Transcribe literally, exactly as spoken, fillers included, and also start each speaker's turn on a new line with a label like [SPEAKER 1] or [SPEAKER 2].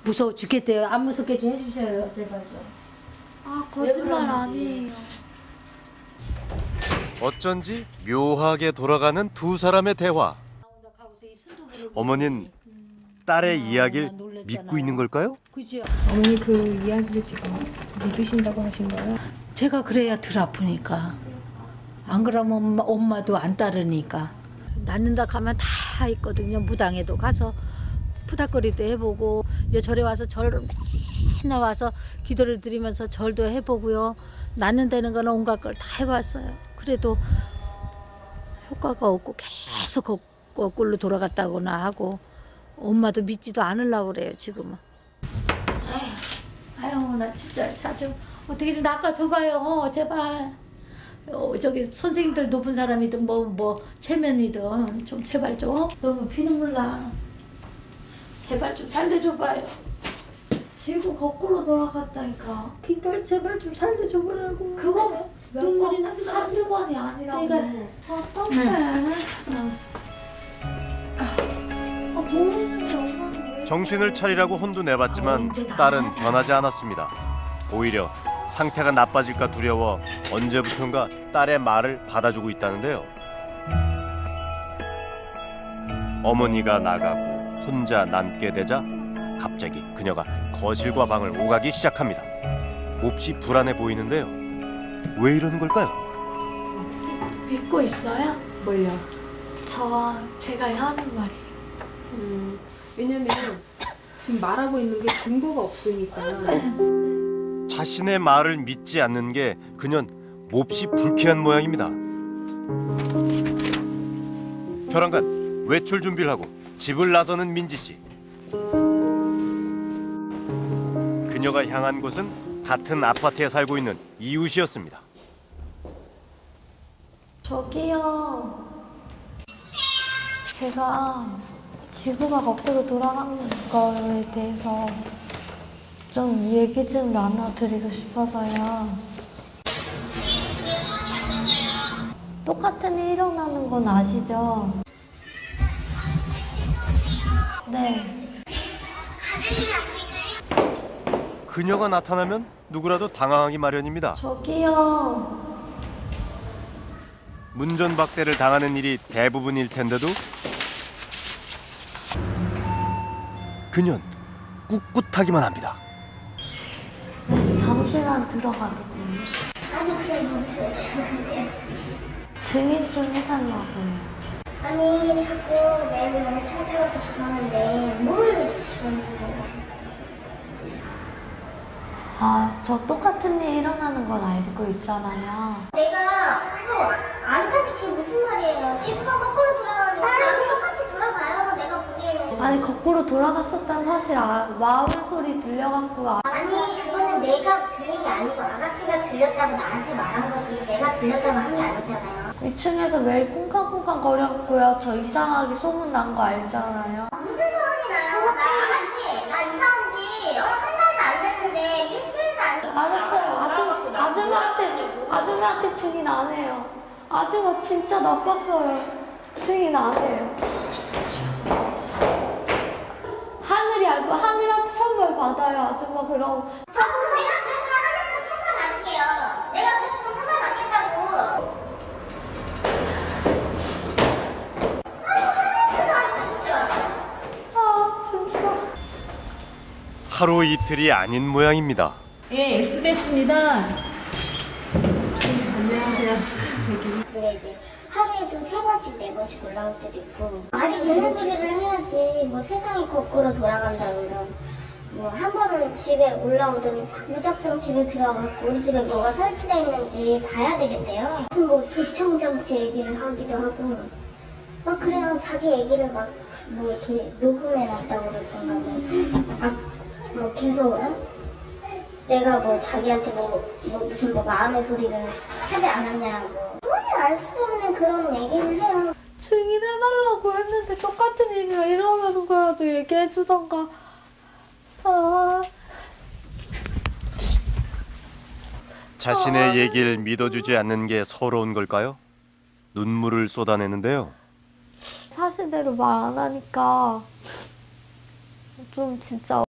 [SPEAKER 1] 무서워 죽겠대요. 안 무섭게 좀 해주셔요. 제발 좀.
[SPEAKER 2] 아, 거짓말 아니에요.
[SPEAKER 3] 어쩐지 묘하게 돌아가는 두 사람의 대화. 어머니는 딸의 이야기를 믿고 있는 걸까요?
[SPEAKER 1] 그죠?
[SPEAKER 4] 어머니 그 이야기를 지금 믿으신다고 하신 거예요?
[SPEAKER 1] 제가 그래야 덜 아프니까. 안 그러면 엄마, 엄마도 안 따르니까. 낳는다 가면 다 있거든요. 무당에도 가서 푸닥거리도 해보고 절에 와서 절 맨날 와서 기도를 드리면서 절도 해보고요. 낳는다는 거는 온갖 걸 다 해봤어요. 그래도 효과가 없고 계속 거꾸로 돌아갔다거나 하고 엄마도 믿지도 않으려고 그래요 지금은. 아유, 아유 나 진짜 자주 어떻게 좀 낚아줘봐요. 어, 제발. 어, 저기 선생님들 높은 사람이든 뭐 뭐 체면이든 좀 제발 좀. 너무 피눈물 나. 제발 좀 살려줘봐요.
[SPEAKER 2] 지구 거꾸로 돌아갔다니까.
[SPEAKER 1] 그러니까 제발 좀 살려줘보라고.
[SPEAKER 2] 그거
[SPEAKER 1] 눈물이 나서 나.
[SPEAKER 2] 한두 번이 아니라고.
[SPEAKER 1] 내가
[SPEAKER 2] 어떡해.
[SPEAKER 1] 응.
[SPEAKER 2] 아, 모르는데 엄마는 왜.
[SPEAKER 3] 정신을 차리라고 혼도 내봤지만 딸은 변하지 않았습니다. 오히려 상태가 나빠질까 두려워 언제부턴가 딸의 말을 받아주고 있다는데요. 어머니가 나가고 혼자 남게 되자 갑자기 그녀가 거실과 방을 오가기 시작합니다. 몹시 불안해 보이는데요. 왜 이러는 걸까요?
[SPEAKER 2] 믿고 있어요?
[SPEAKER 4] 뭘요?
[SPEAKER 2] 저와 제가 하는 말이.
[SPEAKER 4] 음, 왜냐면 지금 말하고 있는 게 증거가 없으니까.
[SPEAKER 3] 자신의 말을 믿지 않는 게 그년 몹시 불쾌한 모양입니다. 벼랑간 외출 준비를 하고 집을 나서는 민지 씨. 그녀가 향한 곳은 같은 아파트에 살고 있는 이웃이었습니다.
[SPEAKER 2] 저기요. 제가 지구가 거꾸로 돌아가는 거에 대해서 좀 얘기 좀 나눠드리고 싶어서요. 똑같은 일이 일어나는 건 아시죠? 네.
[SPEAKER 3] 그녀가 나타나면 누구라도 당황하기 마련입니다.
[SPEAKER 2] 저기요.
[SPEAKER 3] 문전박대를 당하는 일이 대부분일 텐데도 그녀는 꿋꿋하기만 합니다.
[SPEAKER 2] 네, 잠시만 들어가도 돼요?
[SPEAKER 5] 아니 그냥 여기서 얘기하면
[SPEAKER 2] 증인 좀 해달라고요.
[SPEAKER 5] 아니 자꾸 매일 찾아와서 그러는데 뭘 지금
[SPEAKER 2] 아, 저 똑같은 일 일어나는 건 알고 있잖아요.
[SPEAKER 5] 내가 그거 안다니 그게 무슨 말이에요. 지구가 거꾸로 돌아가는데 나랑 똑같이 돌아가요. 내가 보기에는.
[SPEAKER 2] 아니, 거꾸로 돌아갔었다는 사실 아, 마음의 소리 들려갖고 아,
[SPEAKER 5] 아니 그거는 내가 들린 게 아니고 아가씨가 들렸다고 나한테 말한 거지. 내가 들렸다고 한 게 아니잖아요.
[SPEAKER 2] 이 층에서 매일 쿵쾅쿵쾅 거렸고요. 저 이상하게 소문 난 거 알잖아요.
[SPEAKER 5] 무슨 소문이 나요? 나 아가씨 나 이사한 지 한 달도 안 됐는데 일주일도 안 됐어.
[SPEAKER 2] 알았어요. 아줌, 아줌마한테, 아줌마한테 증인 안 해요. 아줌마 진짜 나빴어요. 증인 안 해요. 하늘이 알고 하늘한테 천벌 받아요. 아줌마 그럼.
[SPEAKER 5] 저도 제가 그랬으면 하늘에서 천벌 받을게요. 내가 그랬으면 천벌 받겠다고.
[SPEAKER 2] 아, 진짜.
[SPEAKER 3] 하루 이틀이 아닌 모양입니다.
[SPEAKER 4] 예, 에스비에스입니다. 안녕하세요. 저기.
[SPEAKER 5] 근데 이제 하루에도 세 번씩 네 번씩 올라올 때도 있고 말이 되는 소리를 해야지. 뭐 세상이 거꾸로 돌아간다거든. 뭐 한 번은 집에 올라오더니 무작정 집에 들어가고 우리 집에 뭐가 설치되어 있는지 봐야 되겠대요. 무슨 뭐 도청장치 얘기를 하기도 하고 막 그래요. 자기 얘기를 막 뭐 이렇게 녹음해 놨다고 그랬던가 뭐, 아, 뭐 계속 응? 내가 뭐 자기한테 뭐, 뭐 무슨 뭐 마음의 소리를 하지 않았냐고 도무지 알 수 없는 그런 얘기를 해요.
[SPEAKER 2] 증인해달라고 했는데 똑같은 일이 일어나는 거라도 얘기해주던가. 아.
[SPEAKER 3] 자신의 얘기를 믿어주지 않는 게 서러운 걸까요? 눈물을 쏟아내는데요.
[SPEAKER 2] 사실대로 말 안 하니까 좀 진짜